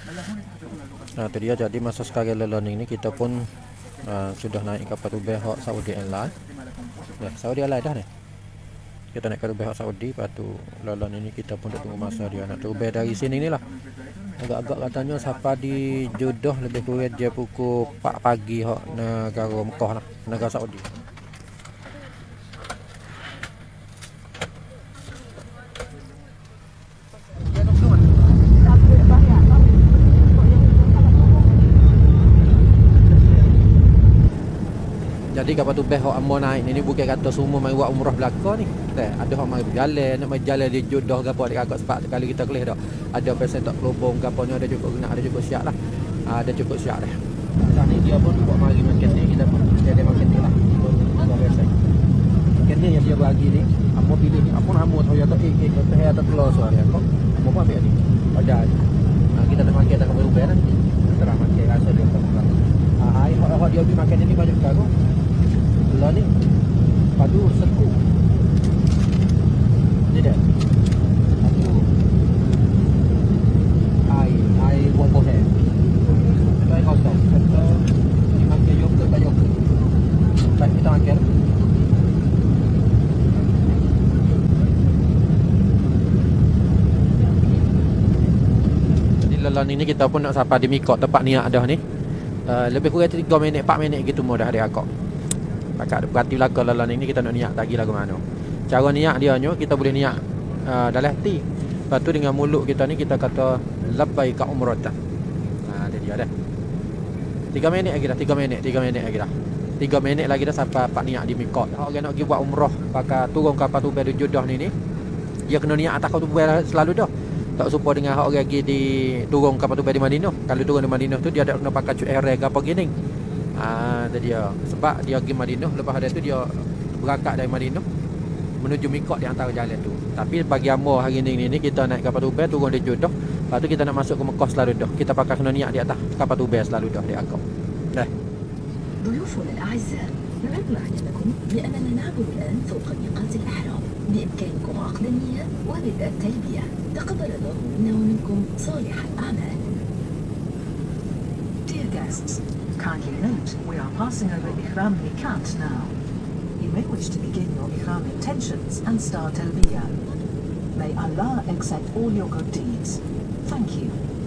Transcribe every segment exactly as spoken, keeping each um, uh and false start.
Nah, itu dia. Jadi masa sekarang learning ni kita pun uh, sudah naik kapal Dubai hak Saudi Airlines. Ya, Saudi Airlines dah ni. Kita naik kapal Dubai hak Saudi, lepas tu learn ini kita pun dah tunggu masa dia nak Dubai dari sini ni lah. Agak-agak katanya siapa di jodoh lebih kurang dia pukul empat pagi hak negara Mekah lah, negara Saudi. Jadi kapal tu best hok amo naik ni, ni bukan kata semua mai buat umrah belaka ni. Teh, ada hok mai berjalan, nak mai jalan di jodoh gapo adik kakak sebab sekali kita kelih dak. Ada pesen tak kelobong gapo ni ada cukup kena, ada cukup siap lah. Ada cukup siap dah. Saat ni dia pun buat mari makan ni, kita pun jadi makan ni lah. Luar biasa. Makan ni yang dia bagi ni, amo pilih ni, amo amo tahu ya tak eh eh teh atau telur soalnya kok. Amo pun ambil ni. Ada. Nah, kita nak makan tak kau ubah lah. Terang makan rasa dia tak kurang. Ah, ai hok dia bagi makan ni banyak karo. Lah ni padu seku tidak padu air air buah buah air kosong atau dimakan yogurt tak yogurt baik kita makan. Jadi lelan ini kita pun nak sampai di Mikot tempat niat dah ni. Uh, lebih kurang tiga minit empat minit gitu mudah dia akak. Pakat berhati belakang lalan ini kita nak niat lagi lah ke mana. Cara niat dia nyo kita boleh niat uh, dalam hati. Lepas tu dengan mulut kita ni kita kata labbaika umratan. Ha dia dia dah. tiga minit lagi dah, tiga minit, tiga minit lagi dah. tiga minit lagi dah sampai pak niat di Mikot. Hak orang nak pergi buat umrah pakai turun kapal Dubai di Jeddah ni ni. Dia kena niat atas kapal Dubai selalu dah. Tak serupa dengan hak orang pergi di turun kapal Dubai di Madinah. Kalau turun di Madinah tu dia ada kena pakai cuit air gapo gini. Ah, itu dia. Sebab dia pergi Madinah, lepas ada tu dia berangkat dari Madinah menuju Mikot di antara jalan tu. Tapi bagi amor hari ni ni kita naik kapal Dubai turun di Jeddah. Lepas tu kita nak masuk ke Mekah selalu dah. Kita pakai kena niat di atas kapal Dubai selalu dah di akak. Dah. ضيوفنا الأعزاء، نود معلومكم بأننا نعبر الآن فوق ميقات الإحرام. بإمكانكم عقد النية وبدء التلبية. تقبل الله منا ومنكم صالح الأعمال. Dear guests, kindly note we are passing over Ihram Miqat now. You may wish to begin your Ihram intentions and start Talbiyah. May Allah accept all your good deeds. Thank you.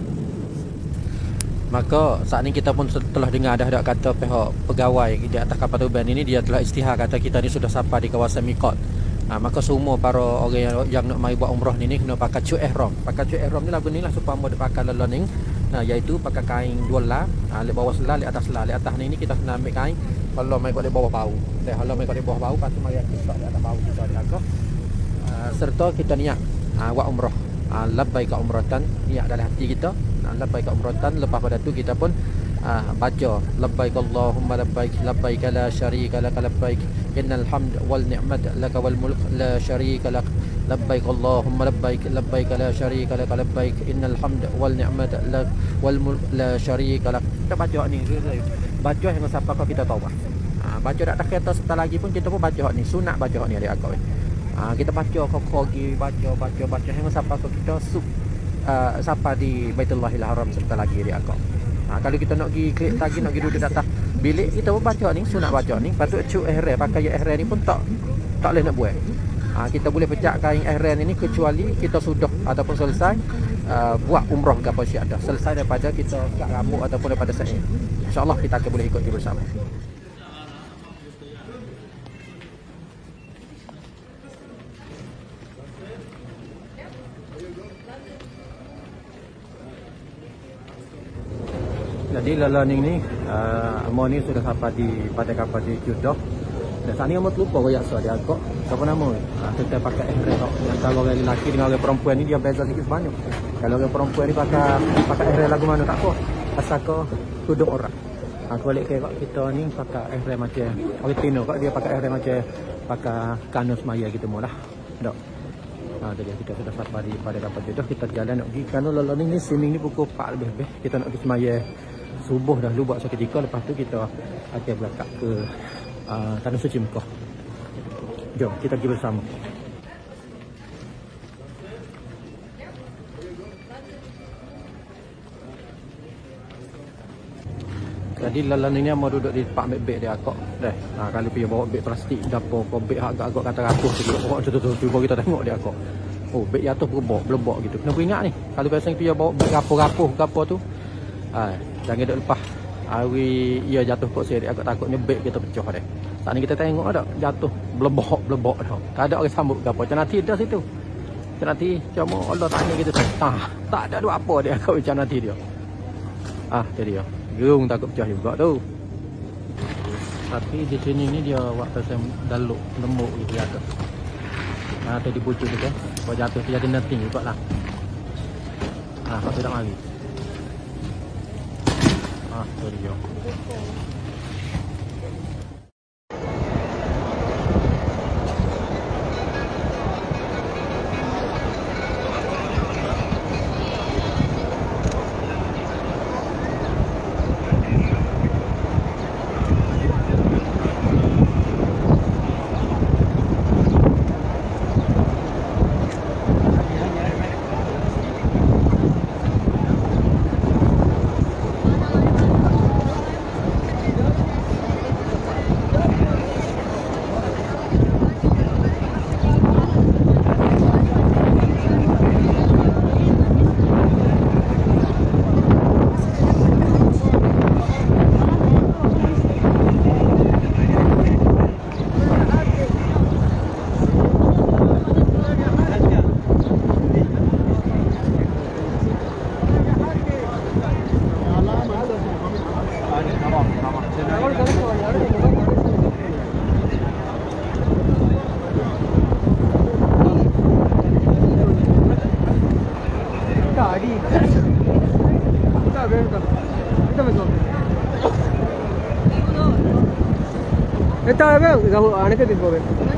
Maka saat ni kita pun telah dengar dah dak kata pihak pegawai di atas kapal Dubai ini dia telah istihar kata kita ni sudah sampai di kawasan Mikot. Ha, maka semua para orang yang, yang nak mai buat umrah ni ni kena pakai cuit ihram. Pakai cuit ihram ni lagu ni lah supaya mau pakai learning. Nah, iaitu pakai kain dua lah, ha, di bawah selah, di atas selah. Di atas ni ni kita kena ambil kain kalau mai kat di bawah bau. Dah kalau mai kat di bawah bau patut mari kita di atas bau kita di agak. Ha, serta kita niat ha, buat umrah. Ha, labbaika umratan, niat dalam hati kita. Ha, labbaika umratan, lepas pada tu kita pun ha, baca labbaik Allahumma labbaik labbaik la syarika lak labbaik innal hamd wal ni'mat lak wal mulk la syarika lak labbaik Allahumma labbaik labbaik la syarika lak labbaik innal hamd wal ni'mat lak wal mulk la syarika lak. Kita baca ni baca yang siapa kau kita tahu. Ha, baca dak tak kata sebentar lagi pun kita pun baca ni sunat baca ni adik akak. Ha, kita baca kau pergi baca baca baca yang siapa kau kita sub uh, siapa di Baitullahil Haram sebentar lagi adik akak. Ha, kalau kita nak pergi klik lagi nak pergi duduk atas bilik kita pun baca ni sunat baca ni. Patut cu ihram pakai ihram ni pun tak tak boleh nak buat. Ha, kita boleh pecah kain ihram ini kecuali kita sudah ataupun selesai uh, buat umrah ke apa syiah dah. Selesai daripada kita kat rambut ataupun daripada sa'i. Insya-Allah kita akan boleh ikut dia bersama. Jadi learning ni uh, Amo ni sudah sampai di pada kapal di Jeddah. Dan saat ni Amo terlupa royak so dia agak apa nama uh, kita pakai ihram yang kalau orang lelaki dengan orang perempuan ni dia beza sikit sebanyak. Kalau orang perempuan ni pakai pakai ihram lagu mana tak apa. Asal ke tudung orang. Ha, balik ke kita ni pakai ihram macam orang Tino kak dia pakai ihram macam pakai kanus maya gitu mula. Dok. Ha, jadi kita sudah sampai di pada kapal Jeddah, kita jalan nak pergi kerana learning ni swimming ni pukul empat lebih lebih. Kita nak pergi semaya subuh dahulu buat seketika, lepas tu kita akan berangkat ke uh, Tanah Suci Mekah. Jom kita pergi bersama. Jadi lalan ini mau duduk di tempat ambil beg dia kok. Deh. Nah, kalau pergi bawa beg plastik dapur, kau beg agak-agak kata ratus sikit. Oh, tu-tu-tu kita tengok dia kok. Oh, beg jatuh berebok, belebok gitu. Kena ingat ni. Kalau biasa pergi bawa beg rapuh-rapuh gapo tu. Ah, jangan duk lepas. Hari ia jatuh kok seri agak takutnya beg kita pecah deh. Saat ni kita tengok ada jatuh belebok-belebok dah. Tak ada orang sambut gapo. Macam nanti dah situ. Macam nanti cuma Allah tanya kita. Ah, tak ada dua apa dia kau macam nanti dia. Ah, jadi dia. Gerung takut pecah juga tu. Tapi di sini ni dia waktu saya daluk lembut gitu ya tu. Nah, tadi bucu tu kan. Kalau jatuh tu jadi nanti juga lah. Ah, kalau tidak mari. Ah, tu dia. Esta vez, anak itu